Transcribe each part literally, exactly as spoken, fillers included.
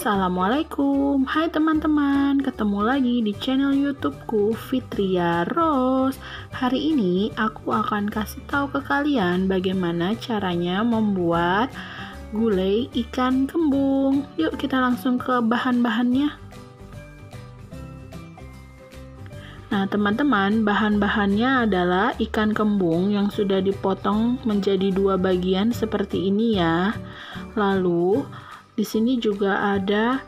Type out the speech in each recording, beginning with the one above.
Assalamualaikum, hai teman-teman, ketemu lagi di channel YouTubeku Fitria Rose. Hari ini aku akan kasih tahu ke kalian bagaimana caranya membuat gulai ikan kembung. Yuk kita langsung ke bahan-bahannya. Nah teman-teman, bahan-bahannya adalah ikan kembung yang sudah dipotong menjadi dua bagian seperti ini ya. Lalu di sini juga ada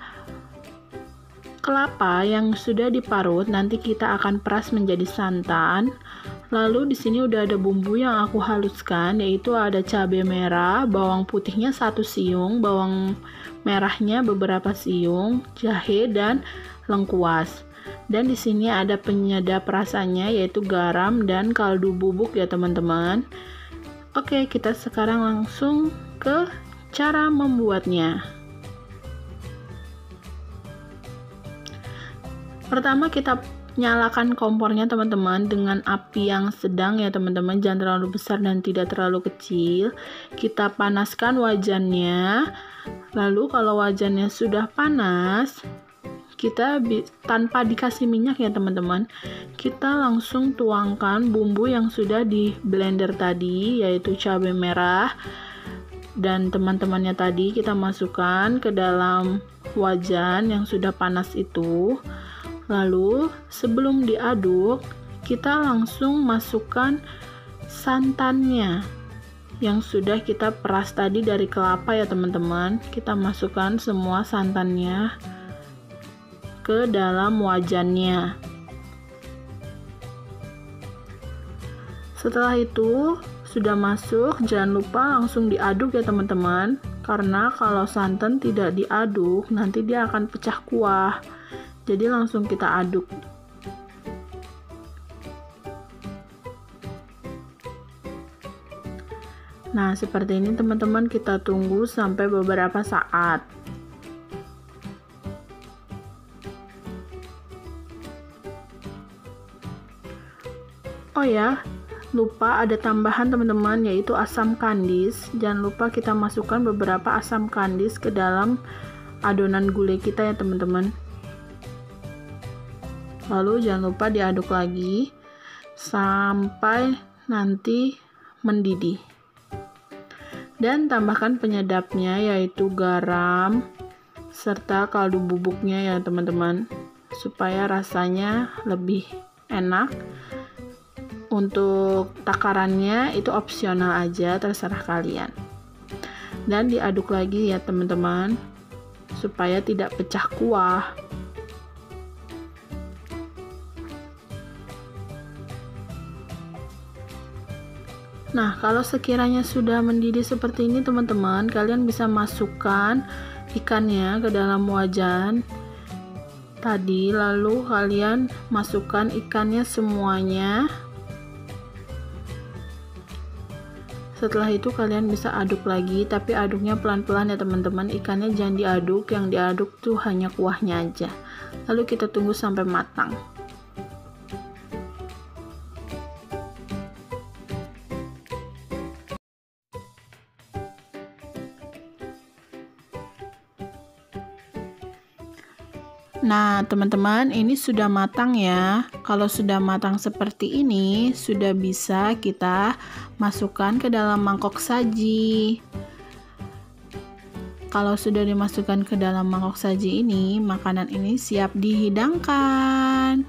kelapa yang sudah diparut, nanti kita akan peras menjadi santan. Lalu di sini udah ada bumbu yang aku haluskan, yaitu ada cabai merah, bawang putihnya satu siung, bawang merahnya beberapa siung, jahe dan lengkuas. Dan di sini ada penyedap rasanya yaitu garam dan kaldu bubuk ya teman-teman. Oke, kita sekarang langsung ke cara membuatnya. Pertama kita nyalakan kompornya teman-teman dengan api yang sedang ya teman-teman, jangan terlalu besar dan tidak terlalu kecil. Kita panaskan wajannya. Lalu kalau wajannya sudah panas, kita tanpa dikasih minyak ya teman-teman, kita langsung tuangkan bumbu yang sudah di blender tadi, yaitu cabai merah dan teman-temannya tadi kita masukkan ke dalam wajan yang sudah panas itu. Lalu sebelum diaduk, kita langsung masukkan santannya yang sudah kita peras tadi dari kelapa ya teman-teman. Kita masukkan semua santannya ke dalam wajannya. Setelah itu sudah masuk, jangan lupa langsung diaduk ya teman-teman, karena kalau santan tidak diaduk nanti dia akan pecah kuah. Jadi langsung kita aduk. Nah seperti ini teman-teman, kita tunggu sampai beberapa saat. Oh ya, lupa ada tambahan teman-teman, yaitu asam kandis. Jangan lupa kita masukkan beberapa asam kandis ke dalam adonan gulai kita ya teman-teman. Lalu jangan lupa diaduk lagi sampai nanti mendidih. Dan tambahkan penyedapnya yaitu garam serta kaldu bubuknya ya teman-teman, supaya rasanya lebih enak. Untuk takarannya itu opsional aja, terserah kalian. Dan diaduk lagi ya teman-teman, supaya tidak pecah kuah. Nah, kalau sekiranya sudah mendidih seperti ini teman-teman, kalian bisa masukkan ikannya ke dalam wajan tadi, lalu kalian masukkan ikannya semuanya. Setelah itu kalian bisa aduk lagi, tapi aduknya pelan-pelan ya teman-teman. Ikannya jangan diaduk, yang diaduk tuh hanya kuahnya aja. Lalu kita tunggu sampai matang. Nah teman-teman, ini sudah matang ya. Kalau sudah matang seperti ini, sudah bisa kita masukkan ke dalam mangkok saji. Kalau sudah dimasukkan ke dalam mangkok saji ini, makanan ini siap dihidangkan.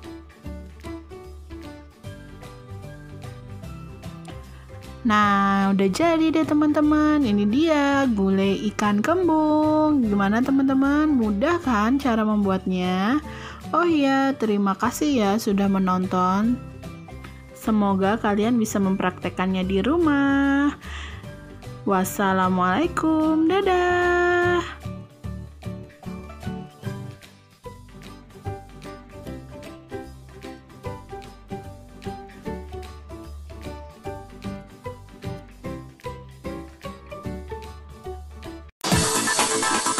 Nah, udah jadi deh teman-teman. Ini dia gulai ikan kembung. Gimana teman-teman? Mudah kan cara membuatnya? Oh iya, terima kasih ya sudah menonton. Semoga kalian bisa mempraktekannya di rumah. Wassalamualaikum. Dadah. We'll be right back.